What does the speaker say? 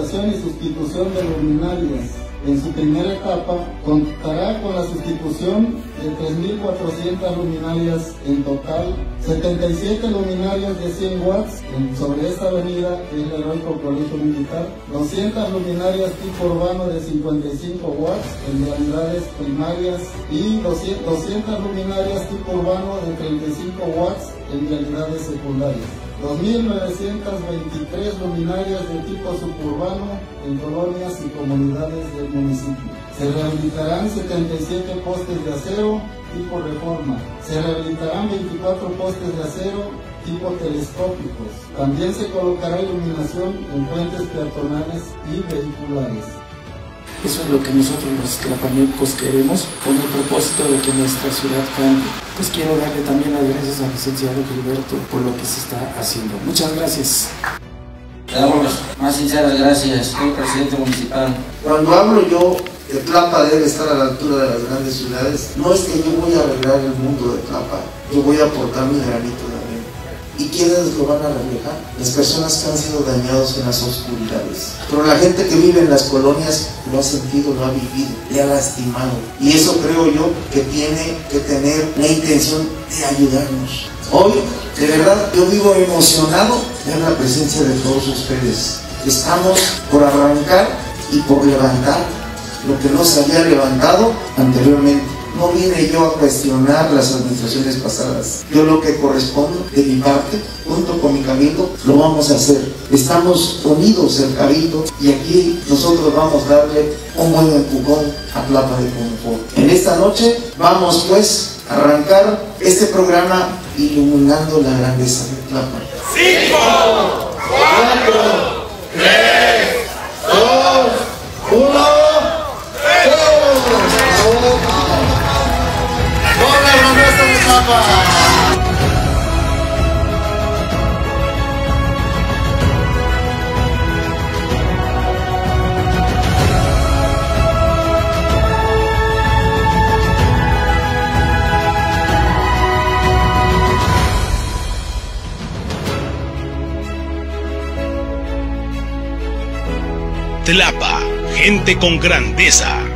rehabilitación y sustitución de luminarias. En su primera etapa contará con la sustitución de 3.400 luminarias en total, 77 luminarias de 100 watts sobre esta avenida, que es el Heroico Colegio Militar, 200 luminarias tipo urbano de 55 watts en vialidades primarias y 200 luminarias tipo urbano de 35 watts en vialidades secundarias. 2.923 luminarias de tipo suburbano en colonias y comunidades del municipio. Se rehabilitarán 77 postes de acero tipo reforma. Se rehabilitarán 24 postes de acero tipo telescópicos. También se colocará iluminación en puentes peatonales y vehiculares. Eso es lo que nosotros los tlapanecos queremos, con el propósito de que nuestra ciudad cambie. Pues quiero darle también las gracias al licenciado Gilberto por lo que se está haciendo. Muchas gracias. Le damos las más sinceras gracias, señor presidente municipal. Cuando hablo yo que Tlapa debe estar a la altura de las grandes ciudades, no es que yo voy a arreglar el mundo de Tlapa, yo voy a aportar mi granito de arena. ¿Y quiénes lo van a reflejar? Las personas que han sido dañados en las oscuridades. Pero la gente que vive en las colonias lo ha sentido, lo ha vivido, le ha lastimado. Y eso creo yo que tiene que tener la intención de ayudarnos. Hoy, de verdad, yo vivo emocionado de la presencia de todos ustedes. Estamos por arrancar y por levantar lo que no se había levantado anteriormente. No vine yo a cuestionar las administraciones pasadas. Yo lo que corresponde de mi parte, junto con mi cabildo, lo vamos a hacer. Estamos unidos el cabildo y aquí nosotros vamos a darle un buen empujón a Tlapa de Confort. En esta noche vamos pues a arrancar este programa iluminando la grandeza de Tlapa. 5, 4, 3, 2, 1. Tlapa, gente con grandeza.